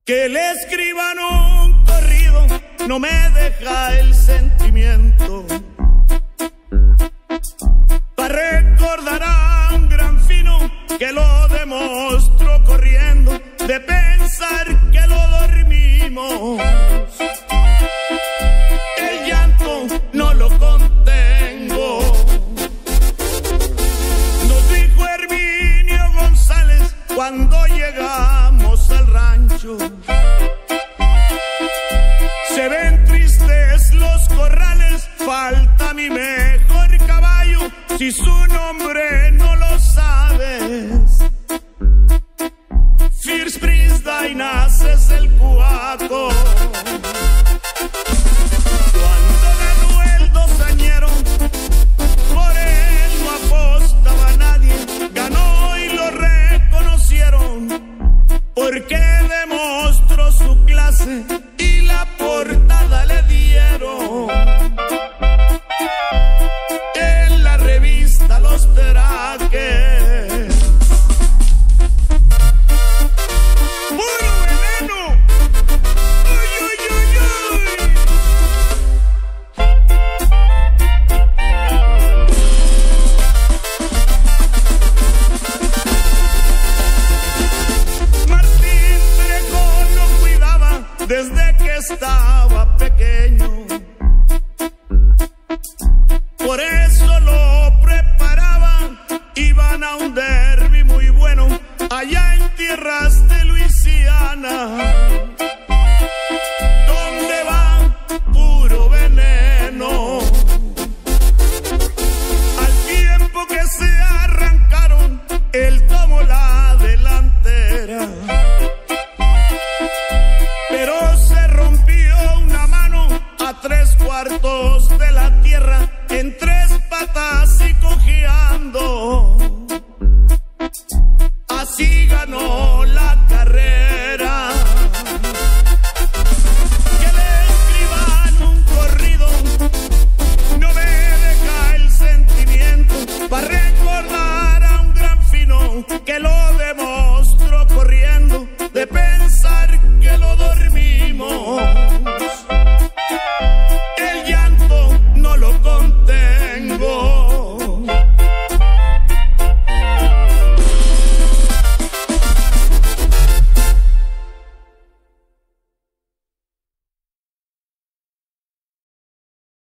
Que le escriban un corrido no me deja el sentimiento. Pa' recordar a un gran fino que lo demostró corriendo, de pensar que lo dormimos. El llanto no lo contengo. Nos dijo Herminio González cuando llegamos al rancho. Se ven tristes los corrales, falta mi mejor caballo, si su nombre no lo sabes. First Prince Dainas es el cuaco. Cuando ganó el dosañero, por él no apostaba nadie, ganó y lo reconocieron, porque demostró su clase y la portada le dieron en la revista Los Teraques. ¡Puro veneno! ¡Uy, uy, uy, uy! Martín Trejo lo cuidaba desde que estaba pequeño. Por eso lo preparaban, iban a un derbi muy bueno allá en tierras de Luisiana, donde va puro veneno. Al tiempo que se arrancaron, él tomó la delantera, pero se rompió una mano a 3/4 de la tierra, en 3 patas y cojeando. Así ganó la carrera. Que le escriban un corrido no me deja el sentimiento, para recordar a un gran fino que lo demostró